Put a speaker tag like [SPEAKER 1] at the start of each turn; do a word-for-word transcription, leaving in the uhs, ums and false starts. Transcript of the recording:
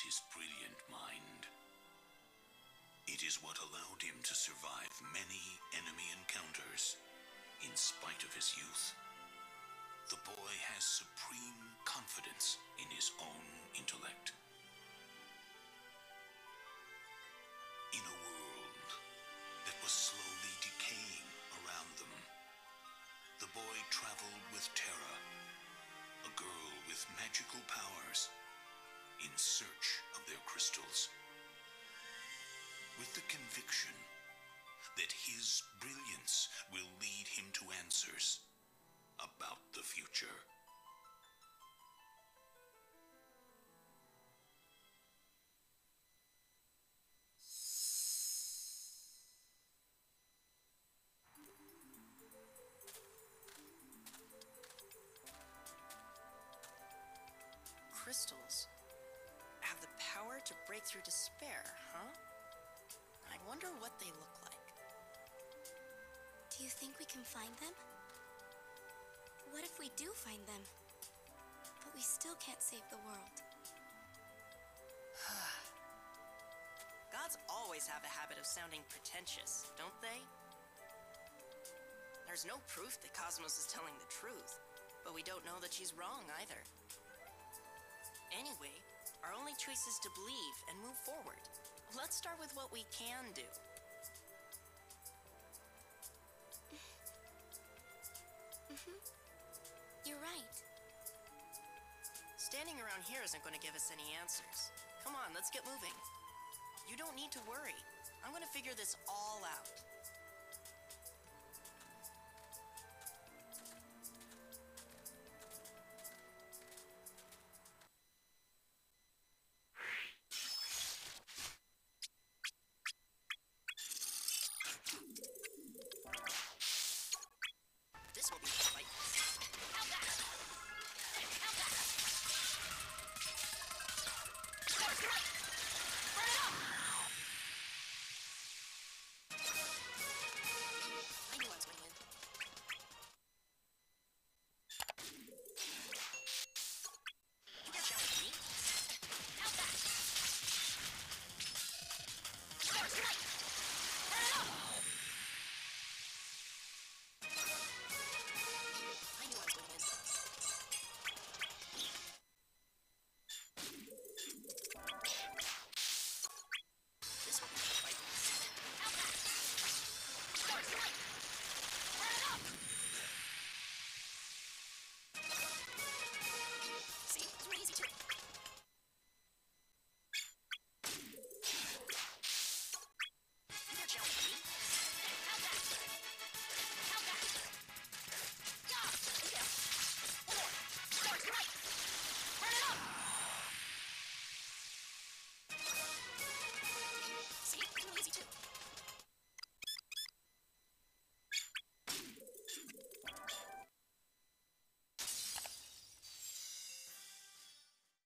[SPEAKER 1] his brilliant mind. It is what allowed him to survive many enemy encounters in spite of his youth. The boy has supreme confidence in his own intellect. In a world that was slowly decaying around them, the boy traveled with Terra, a girl with magical powers, in search of their crystals, with the conviction that his brilliance will lead him to answers about the future.
[SPEAKER 2] Crystals have the power to break through despair, huh? I wonder what they look like.
[SPEAKER 3] Do you think we can find them? What if we do find them, but we still can't save the world?
[SPEAKER 2] Gods always have a habit of sounding pretentious, don't they? There's no proof that Cosmos is telling the truth, but we don't know that she's wrong either. Anyway, our only choice is to believe and move forward. Let's start with what we can do.
[SPEAKER 3] Mm-hmm. You're right.
[SPEAKER 2] Standing around here isn't going to give us any answers. Come on, let's get moving. You don't need to worry. I'm going to figure this all out. This will be